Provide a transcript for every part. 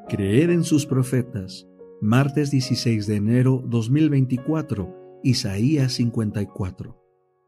Creer en sus profetas. Martes 16 de enero 2024. Isaías 54.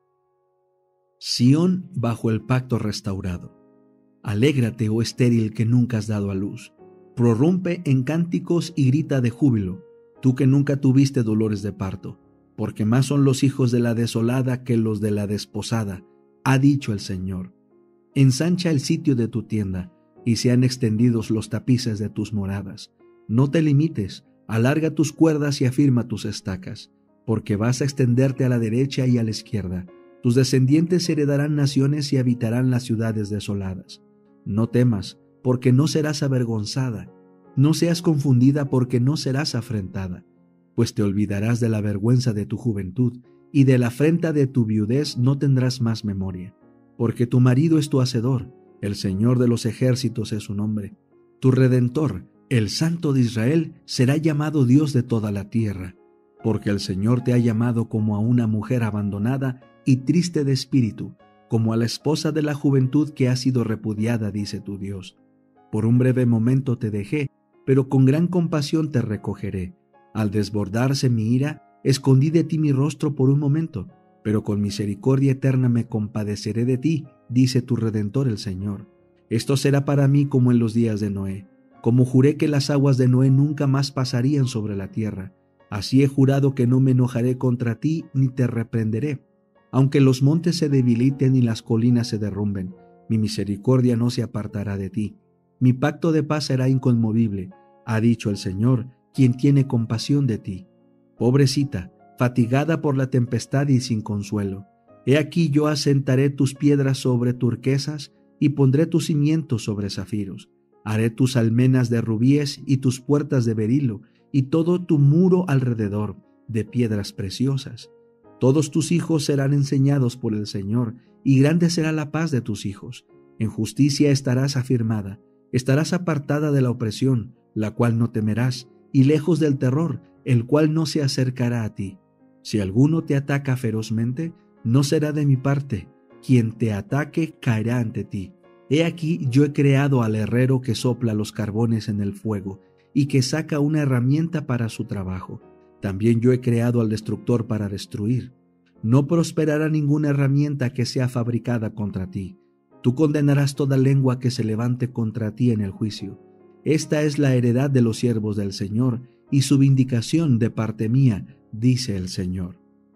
Sión bajo el pacto restaurado. Alégrate, oh estéril que nunca has dado a luz. Prorrumpe en cánticos y grita de júbilo, tú que nunca tuviste dolores de parto, porque más son los hijos de la desolada que los de la desposada, ha dicho el Señor. Ensancha el sitio de tu tienda, y sean extendidos los tapices de tus moradas. No te limites, alarga tus cuerdas y afirma tus estacas, porque vas a extenderte a la derecha y a la izquierda. Tus descendientes heredarán naciones y habitarán las ciudades desoladas. No temas, porque no serás avergonzada. No seas confundida, porque no serás afrentada. Pues te olvidarás de la vergüenza de tu juventud, y de la afrenta de tu viudez no tendrás más memoria. Porque tu marido es tu hacedor, el Señor de los ejércitos es su nombre. Tu Redentor, el Santo de Israel, será llamado Dios de toda la tierra. Porque el Señor te ha llamado como a una mujer abandonada y triste de espíritu, como a la esposa de la juventud que ha sido repudiada, dice tu Dios. Por un breve momento te dejé, pero con gran compasión te recogeré. Al desbordarse mi ira, escondí de ti mi rostro por un momento, pero con misericordia eterna me compadeceré de ti, dice tu Redentor el Señor. Esto será para mí como en los días de Noé. Como juré que las aguas de Noé nunca más pasarían sobre la tierra, así he jurado que no me enojaré contra ti ni te reprenderé. Aunque los montes se debiliten y las colinas se derrumben, mi misericordia no se apartará de ti. Mi pacto de paz será inconmovible, ha dicho el Señor, quien tiene compasión de ti. Pobrecita, fatigada por la tempestad y sin consuelo, he aquí yo asentaré tus piedras sobre turquesas y pondré tus cimientos sobre zafiros. Haré tus almenas de rubíes y tus puertas de berilo y todo tu muro alrededor de piedras preciosas. Todos tus hijos serán enseñados por el Señor, y grande será la paz de tus hijos. En justicia estarás afirmada, estarás apartada de la opresión, la cual no temerás, y lejos del terror, el cual no se acercará a ti. Si alguno te ataca ferozmente, no será de mi parte. Quien te ataque caerá ante ti. He aquí yo he creado al herrero que sopla los carbones en el fuego, y que saca una herramienta para su trabajo. También yo he creado al destructor para destruir. No prosperará ninguna herramienta que sea fabricada contra ti. Tú condenarás toda lengua que se levante contra ti en el juicio. Esta es la heredad de los siervos del Señor, y su vindicación de parte mía, dice el Señor.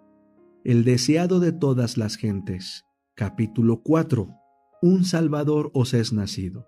El deseado de todas las gentes. Capítulo 4. Un Salvador os es nacido.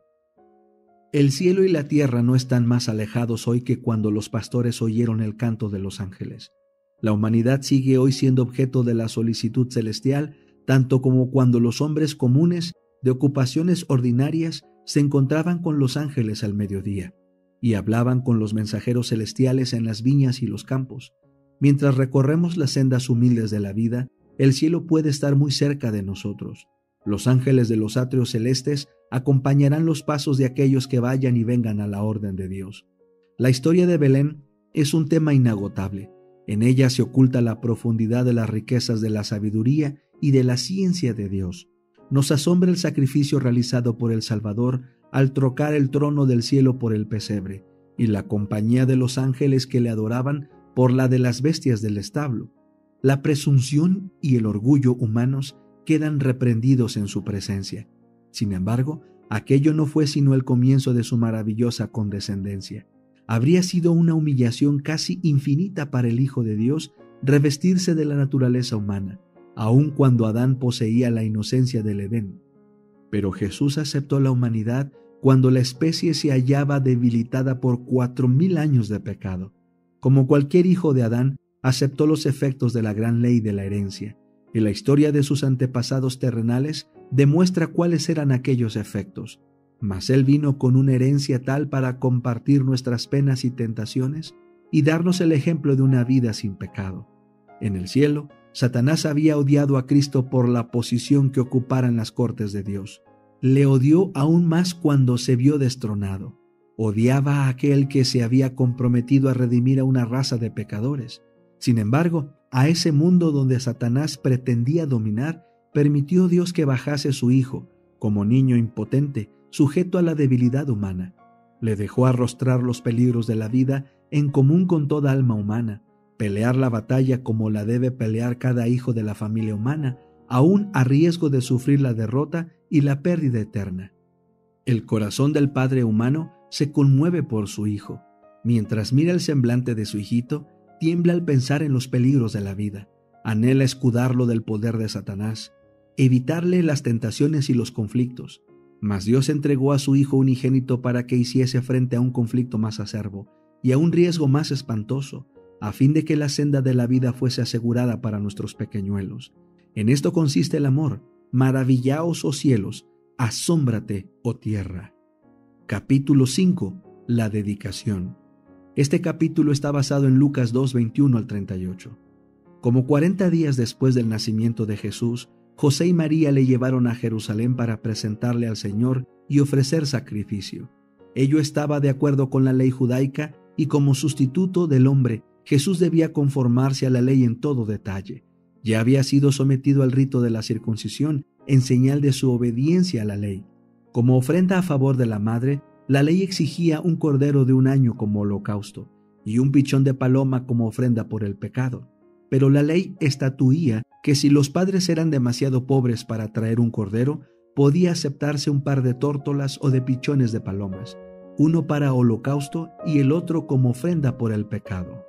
El cielo y la tierra no están más alejados hoy que cuando los pastores oyeron el canto de los ángeles. La humanidad sigue hoy siendo objeto de la solicitud celestial, tanto como cuando los hombres comunes, de ocupaciones ordinarias, se encontraban con los ángeles al mediodía, y hablaban con los mensajeros celestiales en las viñas y los campos. Mientras recorremos las sendas humildes de la vida, el cielo puede estar muy cerca de nosotros. Los ángeles de los atrios celestes acompañarán los pasos de aquellos que vayan y vengan a la orden de Dios. La historia de Belén es un tema inagotable. En ella se oculta la profundidad de las riquezas de la sabiduría y de la ciencia de Dios. Nos asombra el sacrificio realizado por el Salvador al trocar el trono del cielo por el pesebre, y la compañía de los ángeles que le adoraban por la de las bestias del establo. La presunción y el orgullo humanos quedan reprendidos en su presencia. Sin embargo, aquello no fue sino el comienzo de su maravillosa condescendencia. Habría sido una humillación casi infinita para el Hijo de Dios revestirse de la naturaleza humana, aun cuando Adán poseía la inocencia del Edén. Pero Jesús aceptó la humanidad cuando la especie se hallaba debilitada por 4000 años de pecado. Como cualquier hijo de Adán, aceptó los efectos de la gran ley de la herencia. Y la historia de sus antepasados terrenales demuestra cuáles eran aquellos efectos. Mas Él vino con una herencia tal para compartir nuestras penas y tentaciones y darnos el ejemplo de una vida sin pecado. En el cielo, Satanás había odiado a Cristo por la posición que ocupara en las cortes de Dios. Le odió aún más cuando se vio destronado. Odiaba a aquel que se había comprometido a redimir a una raza de pecadores. Sin embargo, a ese mundo donde Satanás pretendía dominar, permitió Dios que bajase su Hijo, como niño impotente, sujeto a la debilidad humana. Le dejó arrostrar los peligros de la vida en común con toda alma humana, pelear la batalla como la debe pelear cada hijo de la familia humana, aún a riesgo de sufrir la derrota y la pérdida eterna. El corazón del padre humano se conmueve por su hijo. Mientras mira el semblante de su hijito, tiembla al pensar en los peligros de la vida. Anhela escudarlo del poder de Satanás, evitarle las tentaciones y los conflictos. Mas Dios entregó a su Hijo unigénito para que hiciese frente a un conflicto más acerbo y a un riesgo más espantoso, a fin de que la senda de la vida fuese asegurada para nuestros pequeñuelos. En esto consiste el amor. Maravillaos, oh cielos, asómbrate, oh tierra. Capítulo 5. La dedicación. Este capítulo está basado en Lucas 2, 21 al 38. Como 40 días después del nacimiento de Jesús, José y María le llevaron a Jerusalén para presentarle al Señor y ofrecer sacrificio. Ello estaba de acuerdo con la ley judaica y como sustituto del hombre, Jesús debía conformarse a la ley en todo detalle. Ya había sido sometido al rito de la circuncisión en señal de su obediencia a la ley. Como ofrenda a favor de la madre, la ley exigía un cordero de 1 año como holocausto y un pichón de paloma como ofrenda por el pecado. Pero la ley estatuía que si los padres eran demasiado pobres para traer un cordero, podía aceptarse un par de tórtolas o de pichones de palomas, uno para holocausto y el otro como ofrenda por el pecado.